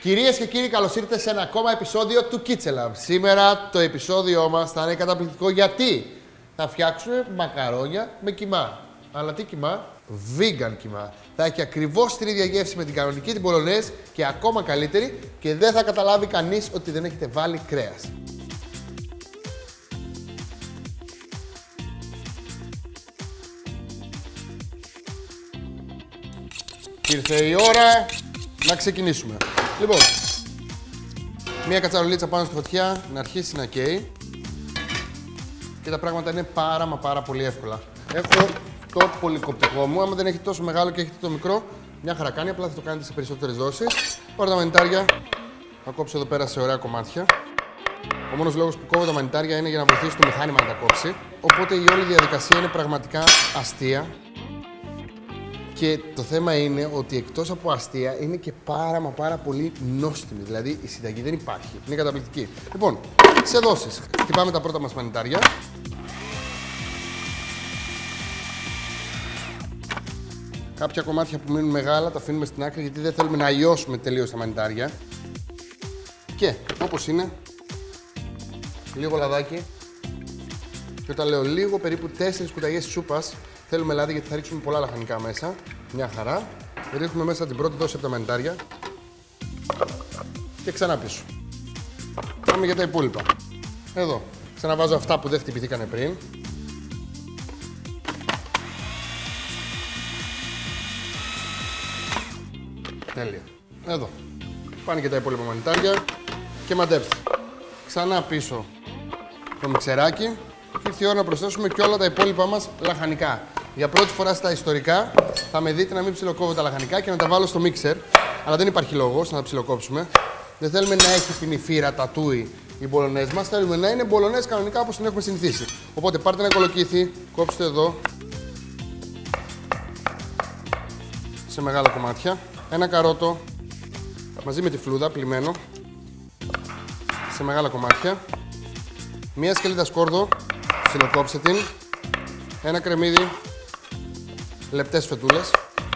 Κυρίες και κύριοι, καλώς ήρθατε σε ένα ακόμα επεισόδιο του Kitchen Lab. Σήμερα το επεισόδιό μας θα είναι καταπληκτικό γιατί θα φτιάξουμε μακαρόνια με κιμά. Αλλά τι κιμά? Vegan κιμά. Θα έχει ακριβώς την ίδια γεύση με την κανονική την Bolognese και ακόμα καλύτερη και δεν θα καταλάβει κανείς ότι δεν έχετε βάλει κρέας. Ήρθε η ώρα να ξεκινήσουμε. Λοιπόν, μία κατσαρολίτσα πάνω στη φωτιά, να αρχίσει να καίει. Και τα πράγματα είναι πάρα πολύ εύκολα. Έχω το πολυκοπτικό μου, άμα δεν έχετε τόσο μεγάλο και έχετε το μικρό, μια χαρά κάνει, απλά θα το κάνετε σε περισσότερες δόσεις. Πάρω τα μανιτάρια, θα κόψω εδώ πέρα σε ωραία κομμάτια. Ο μόνος λόγος που κόβω τα μανιτάρια είναι για να βοηθήσει το μηχάνημα να τα κόψει. Οπότε η όλη διαδικασία είναι πραγματικά αστεία. Και το θέμα είναι ότι εκτός από αστεία είναι και πάρα πολύ νόστιμη. Δηλαδή η συνταγή δεν υπάρχει. Είναι καταπληκτική. Λοιπόν, σε δόσεις. Χτυπάμε τα πρώτα μας μανιτάρια. Κάποια κομμάτια που μείνουν μεγάλα τα αφήνουμε στην άκρη γιατί δεν θέλουμε να αλλοιώσουμε τελείως τα μανιτάρια. Και όπως είναι, λίγο λαδάκι. Και όταν λέω λίγο, περίπου 4 κουταλιές σούπας. Θέλουμε λάδι γιατί θα ρίξουμε πολλά λαχανικά μέσα. Μια χαρά. Ρίχνουμε μέσα την πρώτη δόση από τα μανιτάρια. Και ξανά πίσω. Πάμε για τα υπόλοιπα. Εδώ. Ξαναβάζω αυτά που δεν χτυπηθήκανε πριν. Τέλεια. Εδώ. Πάνε και τα υπόλοιπα μανιτάρια. Και μαντέψτε. Ξανά πίσω το μιξεράκι. Και ήρθε η ώρα να προσθέσουμε και όλα τα υπόλοιπα μας λαχανικά. Για πρώτη φορά στα ιστορικά θα με δείτε να μην ψιλοκόβω τα λαχανικά και να τα βάλω στο μίξερ. Αλλά δεν υπάρχει λόγος να τα ψιλοκόψουμε. Δεν θέλουμε να έχει την υφήρα τατούι η Bolognese μας. Θέλουμε να είναι Bolognese κανονικά όπως την έχουμε συνηθίσει. Οπότε πάρτε ένα κολοκύθι, κόψτε εδώ σε μεγάλα κομμάτια. Ένα καρότο μαζί με τη φλούδα πλυμμένο σε μεγάλα κομμάτια. Μία σκελίδα σκόρδο, ψιλοκόψτε την. Ένα κρεμμύδι, λεπτές φετούλες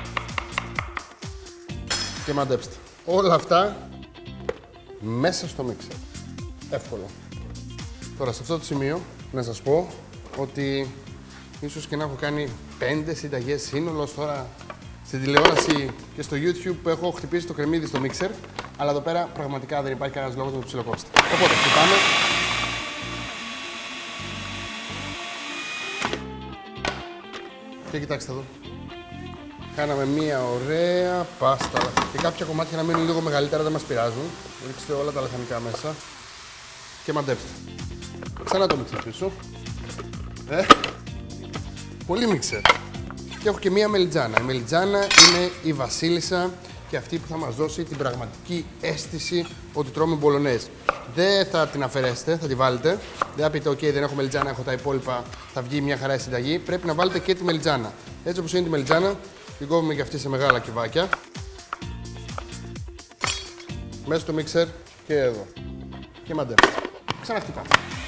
και μαντέψτε. Όλα αυτά μέσα στο μίξερ. Εύκολο. Τώρα σε αυτό το σημείο να σας πω ότι ίσως και να έχω κάνει 5 συνταγές σύνολο τώρα στην τηλεόραση και στο YouTube που έχω χτυπήσει το κρεμμύδι στο μίξερ, αλλά εδώ πέρα πραγματικά δεν υπάρχει κανένας λόγος να το ψιλοκόψετε. Οπότε χτυπάμε. Και κοιτάξτε εδώ. Κάναμε μία ωραία πάστα. Και κάποια κομμάτια να μείνουν λίγο μεγαλύτερα δεν μας πειράζουν. Ρίξτε όλα τα λαχανικά μέσα. Και μαντέψτε. Ξανά το μίξερ πίσω. Πολύ μίξερ. Και έχω και μία μελιτζάνα. Η μελιτζάνα είναι η βασίλισσα και αυτή που θα μας δώσει την πραγματική αίσθηση ότι τρώμε Bolognese. Δεν θα την αφαιρέσετε, θα τη βάλετε. Δεν θα πείτε, OK, δεν έχω μελιτζάνα, έχω τα υπόλοιπα, θα βγει μια χαρά η συνταγή. Πρέπει να βάλετε και τη μελιτζάνα. Έτσι όπως είναι τη μελιτζάνα, την κόβουμε και αυτή σε μεγάλα κυβάκια. Μέσα στο μίξερ και εδώ. Και μαντέψτε. Ξαναχτυπάμε.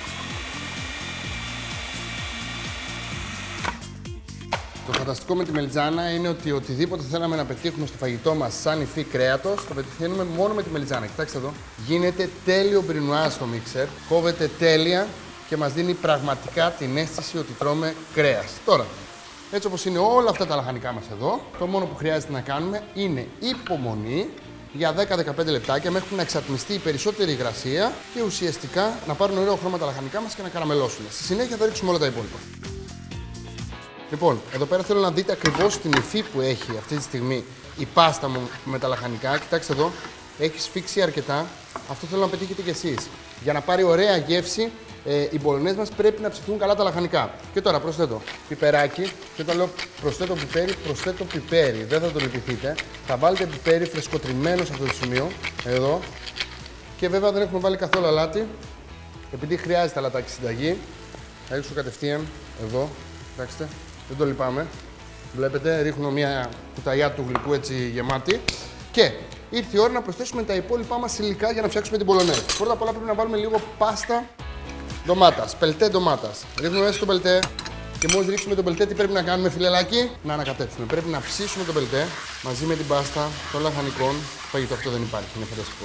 Το φανταστικό με τη μελιτζάνα είναι ότι οτιδήποτε θέλαμε να πετύχουμε στο φαγητό μας σαν υφή κρέατος, το πετυχαίνουμε μόνο με τη μελιτζάνα. Κοιτάξτε εδώ. Γίνεται τέλειο μπρινουάζ στο μίξερ, κόβεται τέλεια και μας δίνει πραγματικά την αίσθηση ότι τρώμε κρέας. Τώρα, έτσι όπως είναι όλα αυτά τα λαχανικά μας εδώ, το μόνο που χρειάζεται να κάνουμε είναι υπομονή για 10-15 λεπτάκια μέχρι να εξατμιστεί η περισσότερη υγρασία και ουσιαστικά να πάρουν ωραίο χρώμα τα λαχανικά μας και να καραμελώσουν. Στη συνέχεια θα ρίξουμε όλα τα υπόλοιπα. Λοιπόν, εδώ πέρα θέλω να δείτε ακριβώς την υφή που έχει αυτή τη στιγμή η πάστα μου με τα λαχανικά. Κοιτάξτε εδώ, έχει σφίξει αρκετά. Αυτό θέλω να πετύχετε κι εσείς. Για να πάρει ωραία γεύση, οι Bolognese μας πρέπει να ψηθούν καλά τα λαχανικά. Και τώρα προσθέτω πιπεράκι. Και όταν λέω προσθέτω πιπέρι, προσθέτω πιπέρι. Δεν θα το λυπηθείτε. Θα βάλετε πιπέρι φρεσκοτριμμένο σε αυτό το σημείο. Εδώ. Και βέβαια δεν έχουμε βάλει καθόλου αλάτι. Επειδή χρειάζεται αλατάκι συνταγή, θα ρίξω κατευθείαν εδώ. Κοιτάξτε. Δεν το λυπάμαι. Βλέπετε, ρίχνω μια κουταλιά του γλυκού έτσι γεμάτη. Και ήρθε η ώρα να προσθέσουμε τα υπόλοιπά μας υλικά για να φτιάξουμε την Bolognese. Πρώτα απ' όλα πρέπει να βάλουμε λίγο πάστα ντομάτας, πελτέ ντομάτας. Ρίχνουμε μέσα στο πελτέ και μόλις ρίξουμε το πελτέ, τι πρέπει να κάνουμε, φιλελάκι? Να ανακατέψουμε. Πρέπει να ψήσουμε το πελτέ μαζί με την πάστα των λαχανικών φαγητό αυτό δεν υπάρχει, είναι φανταστικό.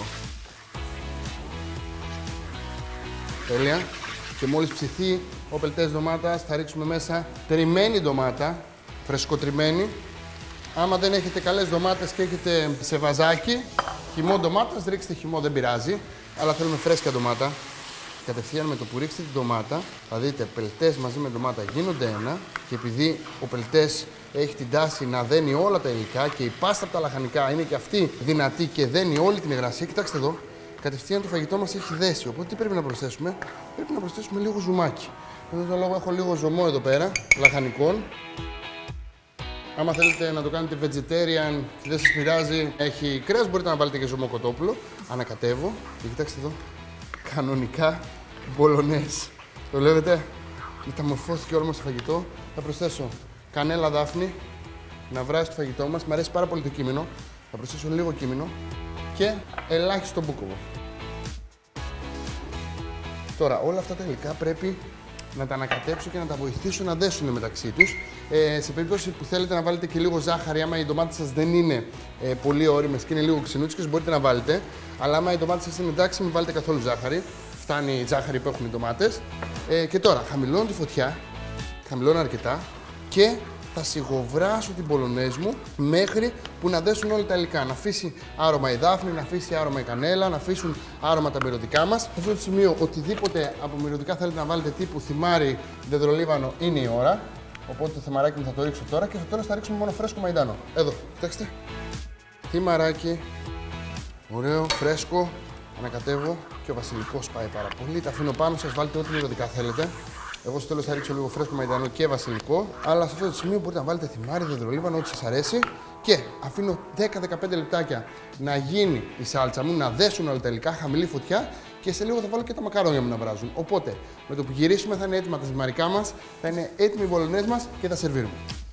Τέλεια. Και μόλις ψηθεί ο πελτές ντομάτας, θα ρίξουμε μέσα τριμμένη ντομάτα, φρεσκοτριμμένη. Άμα δεν έχετε καλές ντομάτες και έχετε σε βαζάκι, χυμό ντομάτας, ρίξτε χυμό, δεν πειράζει. Αλλά θέλουμε φρέσκα ντομάτα. Κατευθείαν με το που ρίξετε την ντομάτα, θα δείτε πελτές μαζί με ντομάτα γίνονται ένα. Και επειδή ο πελτές έχει την τάση να δένει όλα τα υλικά και η πάστα από τα λαχανικά είναι και αυτή δυνατή και δένει όλη την υγρασία, κοιτάξτε εδώ. Κατευθείαν το φαγητό μας έχει δέσει. Οπότε τι πρέπει να προσθέσουμε? Πρέπει να προσθέσουμε λίγο ζουμάκι. Για αυτόν τον λόγο έχω λίγο ζωμό εδώ πέρα, λαχανικών. Άμα θέλετε να το κάνετε vegetarian, δεν σας πειράζει, έχει κρέας, μπορείτε να βάλετε και ζωμό κοτόπουλο. Ανακατεύω και κοιτάξτε εδώ, κανονικά μπολονές. Το βλέπετε, μεταμορφώθηκε όλο μας το φαγητό. Θα προσθέσω κανέλα δάφνη, να βράσει το φαγητό μας. Μ' αρέσει πάρα πολύ το κείμενο. Θα προσθέσω λίγο κείμενο και ελάχιστο μπούκοβο. Τώρα, όλα αυτά τα υλικά πρέπει να τα ανακατέψω και να τα βοηθήσω να δέσουν μεταξύ τους. Σε περίπτωση που θέλετε να βάλετε και λίγο ζάχαρη, άμα οι ντομάτες σας δεν είναι πολύ ώριμες και είναι λίγο ξινούτσικες, μπορείτε να βάλετε. Αλλά άμα οι ντομάτες σας είναι εντάξει, μην βάλετε καθόλου ζάχαρη. Φτάνει η ζάχαρη που έχουν οι ντομάτες. Και τώρα, χαμηλώνω τη φωτιά, χαμηλώνω αρκετά και θα σιγοβράσω την μπολονέζ μου μέχρι που να δέσουν όλα τα υλικά. Να αφήσει άρωμα η δάφνη, να αφήσει άρωμα η κανέλα, να αφήσουν άρωμα τα μυρωδικά μας. Σε αυτό το σημείο, οτιδήποτε από μυρωδικά θέλετε να βάλετε τύπου θυμάρι, δεντρολίβανο, είναι η ώρα. Οπότε το θυμαράκι μου θα το ρίξω τώρα και στο τέλος θα ρίξουμε μόνο φρέσκο μαϊντάνο. Εδώ, κοιτάξτε. Θυμαράκι. Ωραίο, φρέσκο. Ανακατεύω και ο βασιλικός πάει πάρα πολύ. Τα αφήνω πάνω σας, βάλτε ό,τι μυρωδικά θέλετε. Εγώ στο τέλος θα ρίξω λίγο φρέσκο μαϊντανό και βασιλικό. Αλλά σε αυτό το σημείο μπορείτε να βάλετε θυμάρι, δεντρολίβανο, ό,τι σας αρέσει. Και αφήνω 10-15 λεπτάκια να γίνει η σάλτσα μου, να δέσουν όλα τα υλικά, χαμηλή φωτιά. Και σε λίγο θα βάλω και τα μακαρόνια μου να βράζουν. Οπότε με το που γυρίσουμε θα είναι έτοιμα τα ζυμαρικά μας, θα είναι έτοιμοι οι μπολονές μας και τα σερβίρουμε.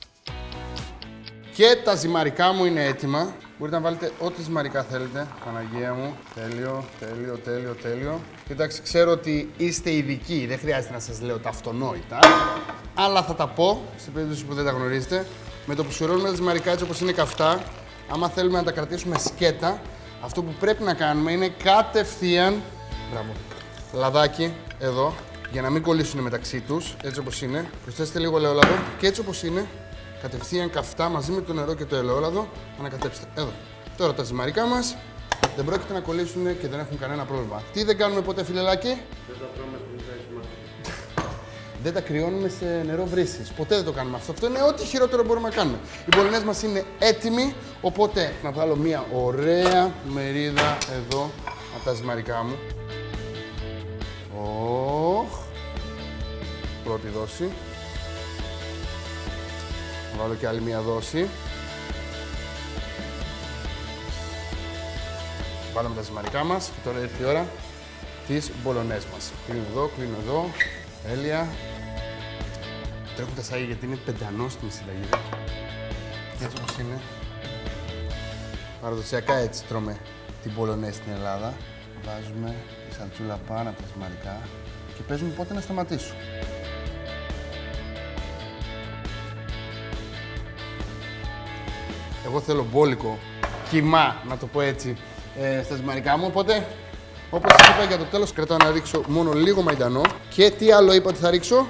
Και τα ζυμαρικά μου είναι έτοιμα. Μπορείτε να βάλετε ό,τι ζυμαρικά θέλετε. Παναγία μου. Τέλειο, τέλειο, τέλειο, τέλειο. Κοιτάξτε, ξέρω ότι είστε ειδικοί. Δεν χρειάζεται να σας λέω τα αυτονόητα. Αλλά θα τα πω, σε περίπτωση που δεν τα γνωρίζετε. Με το που σουρώνουμε τα ζυμαρικά έτσι όπως είναι καυτά, άμα θέλουμε να τα κρατήσουμε σκέτα, αυτό που πρέπει να κάνουμε είναι κατευθείαν. Μπράβο. Λαδάκι, εδώ, για να μην κολλήσουν μεταξύ τους, έτσι όπως είναι. Προσθέστε λίγο ελαιόλαδο και έτσι όπως είναι. Κατευθείαν καυτά μαζί με το νερό και το ελαιόλαδο, ανακατέψτε. Εδώ. Τώρα τα ζυμαρικά μας δεν πρόκειται να κολλήσουν και δεν έχουν κανένα πρόβλημα. Τι δεν κάνουμε ποτέ, φιλελάκι? Δεν τα τρώμε πριν τα έχεις. Δεν τα κρυώνουμε σε νερό βρύσης. Ποτέ δεν το κάνουμε αυτό. Αυτό είναι ό,τι χειρότερο μπορούμε να κάνουμε. Οι μπολονές μας είναι έτοιμοι, οπότε να βάλω μια ωραία μερίδα εδώ από τα ζυμαρικά μου. Πρώτη δόση. Θα βάλω και άλλη μία δόση. Βάλαμε τα ζυμαρικά μας και τώρα ήρθε η ώρα της μπολονές μας. Κλείνω εδώ, κλείνω εδώ. Τέλεια. Τρέχουν τα σάγια γιατί είναι πεντανόστιμη συνταγή. Και έτσι όπως είναι. Παραδοσιακά έτσι τρώμε την μπολονές στην Ελλάδα. Βάζουμε τη σαλτσούλα πάνω από τα ζυμαρικά και παίζουμε πότε να σταματήσουν. Εγώ θέλω μπόλικο κιμά, να το πω έτσι, στα ζυμαρικά μου, οπότε όπως σας είπα για το τέλος κρατάω να ρίξω μόνο λίγο μαϊντανό. Και τι άλλο είπα ότι θα ρίξω?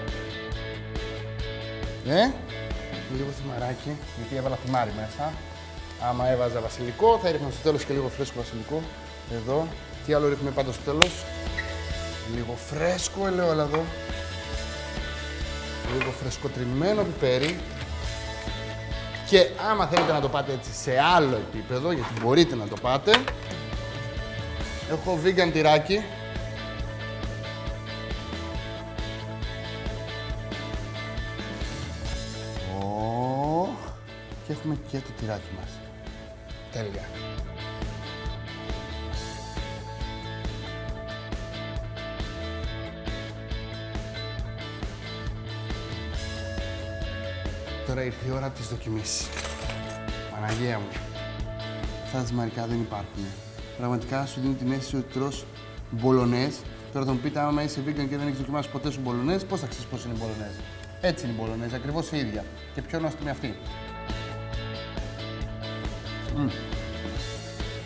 Λίγο θυμαράκι, γιατί έβαλα θυμάρι μέσα. Άμα έβαζα βασιλικό θα ρίχνα στο τέλος και λίγο φρέσκο βασιλικό. Εδώ. Τι άλλο ρίχνουμε πάντα στο τέλος? Λίγο φρέσκο ελαιόλαδο. Λίγο φρεσκοτριμμένο πιπέρι. Και άμα θέλετε να το πάτε έτσι σε άλλο επίπεδο, γιατί μπορείτε να το πάτε, έχω vegan τυράκι. Και έχουμε και το τυράκι μας. Τέλεια. Τώρα ήρθε η ώρα της δοκιμής. Παναγία μου. Αυτά τα ζυμαρικά δεν υπάρχουν. Πραγματικά σου δίνει την αίσθηση ότι τρως μπολονές. Τώρα θα μου πείτε, άμα είσαι vegan και δεν έχεις δοκιμάσει ποτέ σου μπολονές, πώς θα ξέρεις πώς είναι μπολονές? Έτσι είναι η μπολονές, ακριβώς η ίδια. Και πιο νόστιμη αυτή.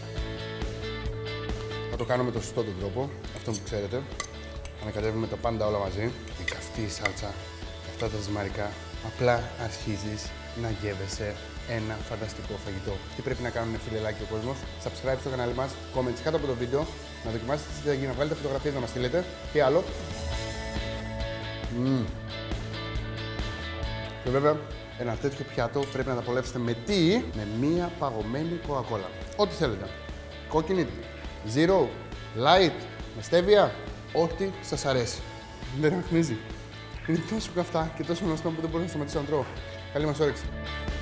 Θα το κάνω με το σωστό τον τρόπο, αυτό που ξέρετε. Ανακατεύουμε τα πάντα όλα μαζί. Η καυτή σάλτσα, αυτά τα ζυμαρικά. Απλά αρχίζεις να γεύεσαι ένα φανταστικό φαγητό. Τι πρέπει να κάνουν, φιλελάκι, ο κόσμος? Subscribe στο κανάλι μας, comments κάτω από το βίντεο, να δοκιμάσετε τι θα γίνει, να βγάλετε φωτογραφίες, να μας στείλετε. Τι άλλο? Και βέβαια, ένα τέτοιο πιάτο πρέπει να τα απολαύσετε με τι? Με μία παγωμένη κοκακόλα. Ό,τι θέλετε. Κόκκινη, zero, light, με στέβια, ό,τι σας αρέσει. Δεν αχνίζει. Είναι τόσο καυτά και τόσο γνωστό που δεν μπορώ να σταματήσω να τρώω. Καλή μας όρεξη.